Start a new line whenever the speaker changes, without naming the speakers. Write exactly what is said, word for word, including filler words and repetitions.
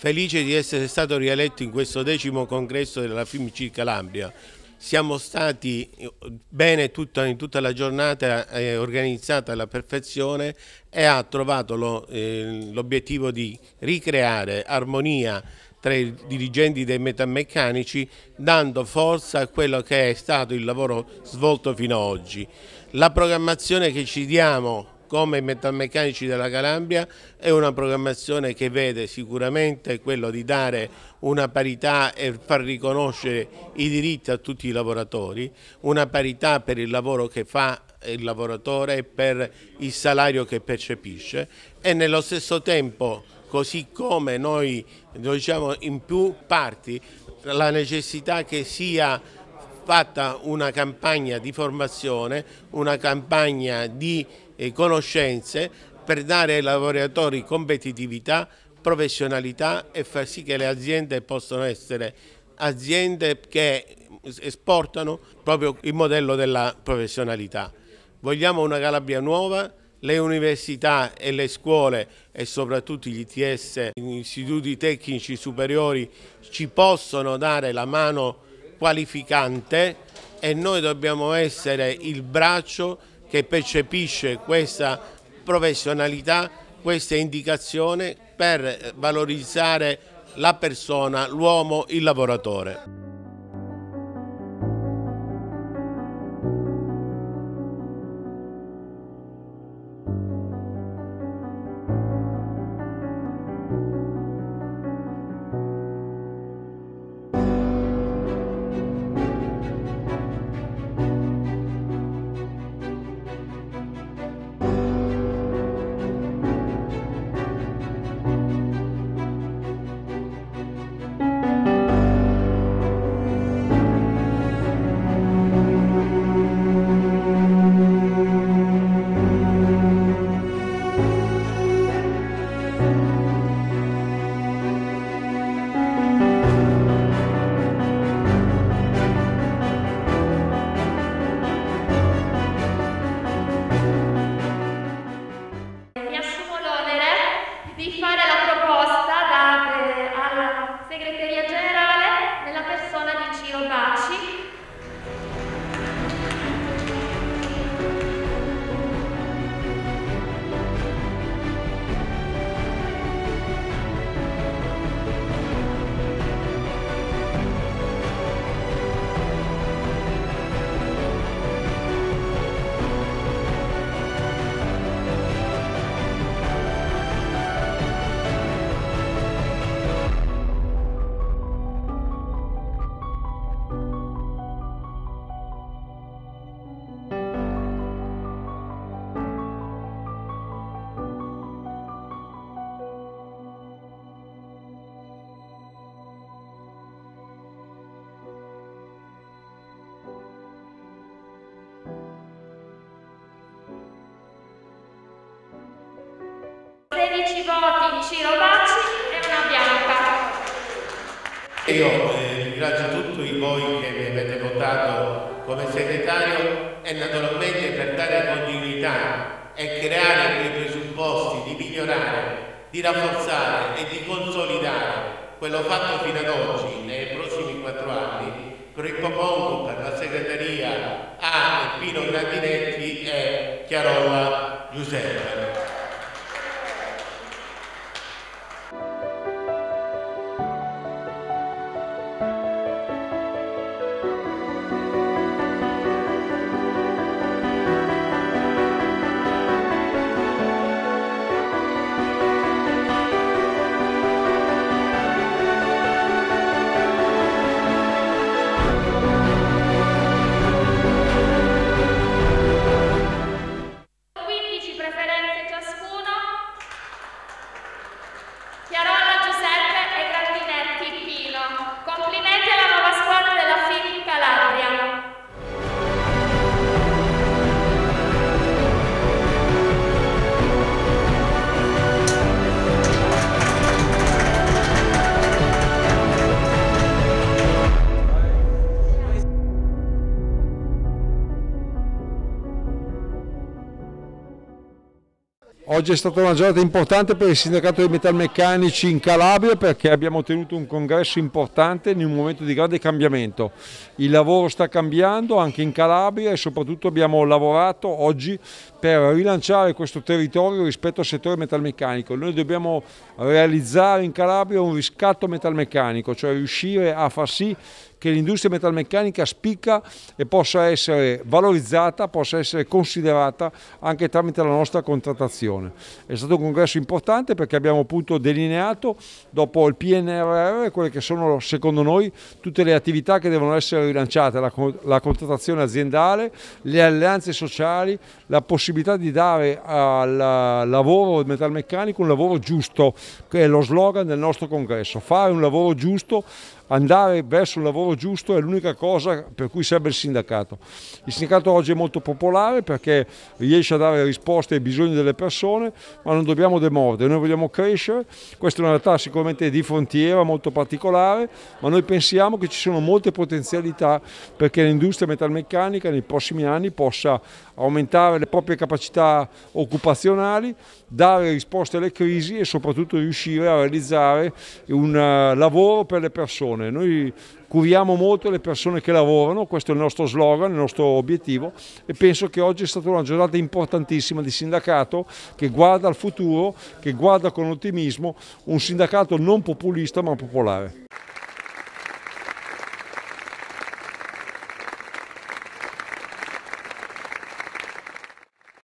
Felice di essere stato rieletto in questo decimo congresso della F I M C Calabria. Siamo stati bene tutta, in tutta la giornata, eh, organizzata alla perfezione e ha trovato l'obiettivo eh, di ricreare armonia tra i dirigenti dei metalmeccanici, dando forza a quello che è stato il lavoro svolto fino ad oggi. La programmazione che ci diamo come metalmeccanici della Calabria è una programmazione che vede sicuramente quello di dare una parità e far riconoscere i diritti a tutti i lavoratori, una parità per il lavoro che fa il lavoratore e per il salario che percepisce, e nello stesso tempo, così come noi diciamo in più parti, la necessità che sia fatta una campagna di formazione, una campagna di eh, conoscenze per dare ai lavoratori competitività, professionalità e far sì che le aziende possano essere aziende che esportano proprio il modello della professionalità. Vogliamo una Calabria nuova. Le università e le scuole e soprattutto gli I T S, gli istituti tecnici superiori, ci possono dare la mano qualificante e noi dobbiamo essere il braccio che percepisce questa professionalità, questa indicazione per valorizzare la persona, l'uomo, il lavoratore.
Di fare la proposta da, eh, alla segreteria generale nella persona di Ciro Bacci. sedici voti Ciro Bacci e una bianca.
Io eh, ringrazio tutti voi che mi avete votato come segretario e naturalmente per dare continuità e creare quei presupposti di migliorare, di rafforzare e di consolidare quello fatto fino ad oggi nei prossimi quattro anni, ripropongo per la segreteria a Pino Grandinetti e Chiarolla Giuseppe.
quindici preferenze ciascuno.
Oggi è stata una giornata importante per il sindacato dei metalmeccanici in Calabria, perché abbiamo tenuto un congresso importante in un momento di grande cambiamento. Il lavoro sta cambiando anche in Calabria e soprattutto abbiamo lavorato oggi per rilanciare questo territorio rispetto al settore metalmeccanico. Noi dobbiamo realizzare in Calabria un riscatto metalmeccanico, cioè riuscire a far sì che l'industria metalmeccanica spicca e possa essere valorizzata, possa essere considerata anche tramite la nostra contrattazione. È stato un congresso importante perché abbiamo appunto delineato, dopo il P N R R, quelle che sono secondo noi tutte le attività che devono essere rilanciate, la, la contrattazione aziendale, le alleanze sociali, la possibilità di dare al lavoro metalmeccanico un lavoro giusto, che è lo slogan del nostro congresso: fare un lavoro giusto. Andare verso un lavoro giusto è l'unica cosa per cui serve il sindacato. Il sindacato oggi è molto popolare perché riesce a dare risposte ai bisogni delle persone, ma non dobbiamo demordere, noi vogliamo crescere. Questa è una realtà sicuramente di frontiera, molto particolare, ma noi pensiamo che ci sono molte potenzialità perché l'industria metalmeccanica nei prossimi anni possa aumentare le proprie capacità occupazionali, dare risposte alle crisi e soprattutto riuscire a realizzare un lavoro per le persone. Noi curiamo molto le persone che lavorano, questo è il nostro slogan, il nostro obiettivo, e penso che oggi è stata una giornata importantissima di sindacato che guarda al futuro, che guarda con ottimismo, un sindacato non populista ma popolare.